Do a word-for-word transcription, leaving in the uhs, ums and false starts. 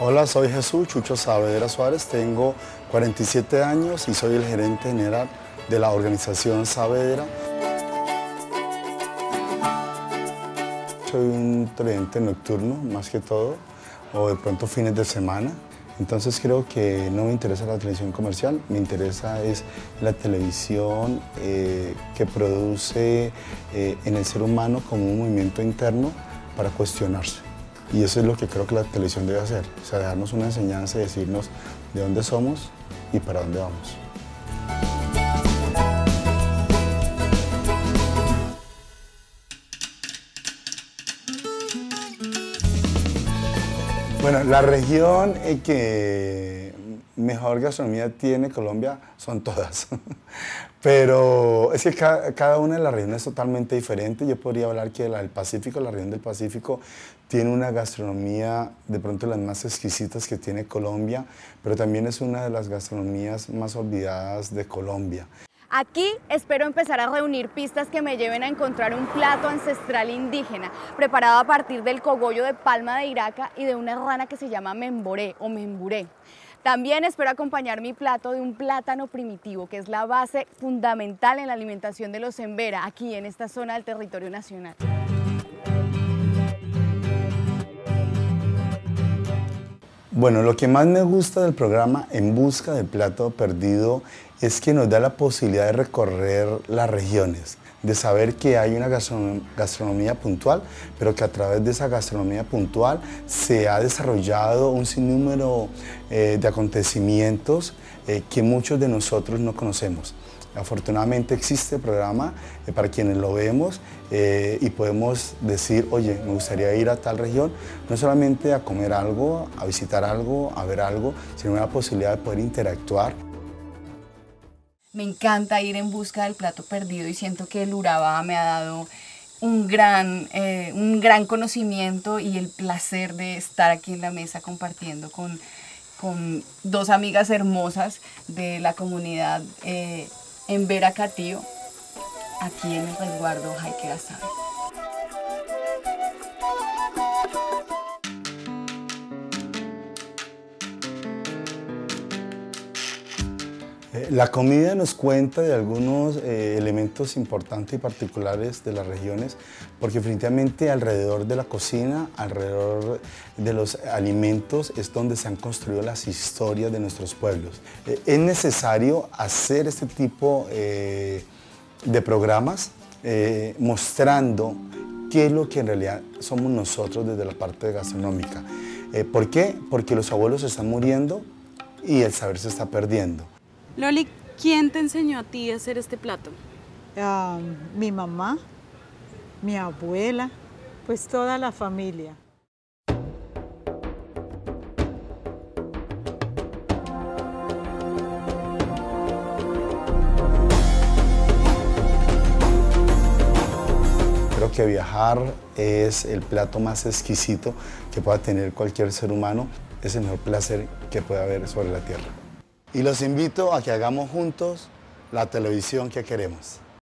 Hola, soy Jesús Chucho Saavedra Suárez, tengo cuarenta y siete años y soy el gerente general de la organización Saavedra. Soy un televidente nocturno, más que todo, o de pronto fines de semana. Entonces creo que no me interesa la televisión comercial, me interesa es la televisión eh, que produce eh, en el ser humano como un movimiento interno para cuestionarse. Y eso es lo que creo que la televisión debe hacer, o sea, darnos una enseñanza y decirnos de dónde somos y para dónde vamos. Bueno, la región eh, que mejor gastronomía tiene Colombia son todas, pero es que cada, cada una de las regiones es totalmente diferente. Yo podría hablar que la del Pacífico, la región del Pacífico, tiene una gastronomía de pronto las más exquisitas que tiene Colombia, pero también es una de las gastronomías más olvidadas de Colombia. Aquí espero empezar a reunir pistas que me lleven a encontrar un plato ancestral indígena, preparado a partir del cogollo de palma de Iraca y de una rana que se llama memboré o memburé. También espero acompañar mi plato de un plátano primitivo, que es la base fundamental en la alimentación de los Embera, aquí en esta zona del territorio nacional. Bueno, lo que más me gusta del programa En Busca del Plato Perdido es que nos da la posibilidad de recorrer las regiones, de saber que hay una gastronomía puntual, pero que a través de esa gastronomía puntual se ha desarrollado un sinnúmero eh, de acontecimientos eh, que muchos de nosotros no conocemos. Afortunadamente existe el programa eh, para quienes lo vemos eh, y podemos decir, oye, me gustaría ir a tal región, no solamente a comer algo, a visitar algo, a ver algo, sino una posibilidad de poder interactuar. Me encanta ir en busca del plato perdido y siento que el Urabá me ha dado un gran, eh, un gran conocimiento y el placer de estar aquí en la mesa compartiendo con, con dos amigas hermosas de la comunidad eh, Embera Catío, aquí en el resguardo Jaique Asabe. La comida nos cuenta de algunos eh, elementos importantes y particulares de las regiones, porque definitivamente alrededor de la cocina, alrededor de los alimentos, es donde se han construido las historias de nuestros pueblos. Eh, es necesario hacer este tipo eh, de programas eh, mostrando qué es lo que en realidad somos nosotros desde la parte gastronómica. Eh, ¿Por qué? Porque los abuelos se están muriendo y el saber se está perdiendo. Loli, ¿quién te enseñó a ti a hacer este plato? Uh, mi mamá, mi abuela, pues toda la familia. Creo que viajar es el plato más exquisito que pueda tener cualquier ser humano. Es el mejor placer que puede haber sobre la tierra. Y los invito a que hagamos juntos la televisión que queremos.